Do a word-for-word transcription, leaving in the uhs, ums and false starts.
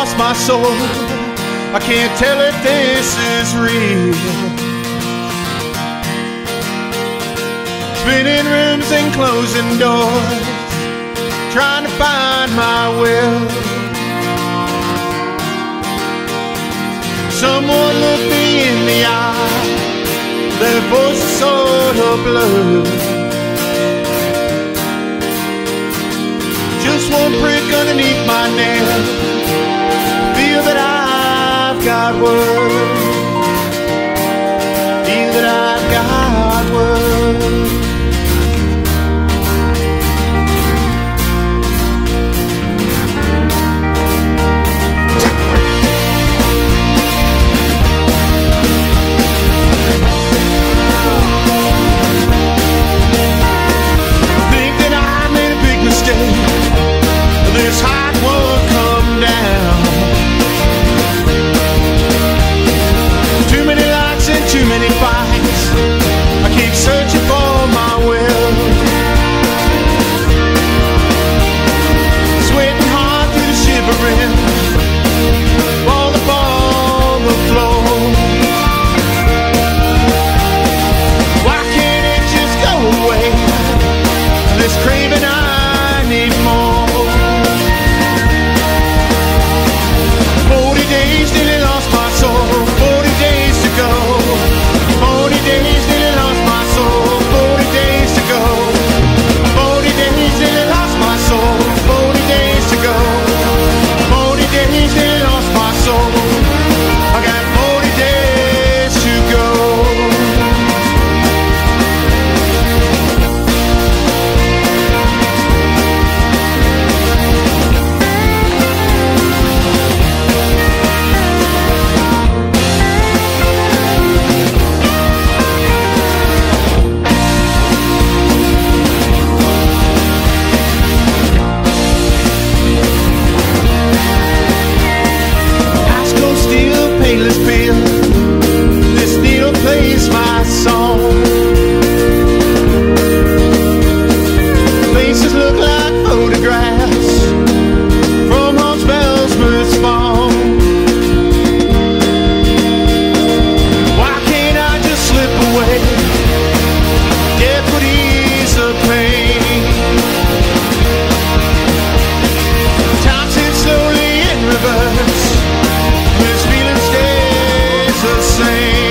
lost my soul. I can't tell if this is real. Spinning rooms and closing doors, trying to find my will. Someone looked me in the eye, their voices sort of blurred. Just one prick underneath my nail, feel that I've got words, feel that I've got words. This heart won't come down. Too many likes and too many fights. I keep searching for my will. Sweating hard through the shivering, all upon the floor. Why can't it just go away? This craving, I need more. Forty days till I lost my soul. Forty days to go. Forty days till I lost my soul. Forty days to go. Forty days till I lost my soul. Forty days to go. Forty days till I lost my soul. I got forty days to go. Painless peel, this needle plays my song. Faces look like photographs from Hans Bellsworth's farm. Why can't I just slip away? Death would ease the pain. Time sits slowly in reverse. This feeling stays the same.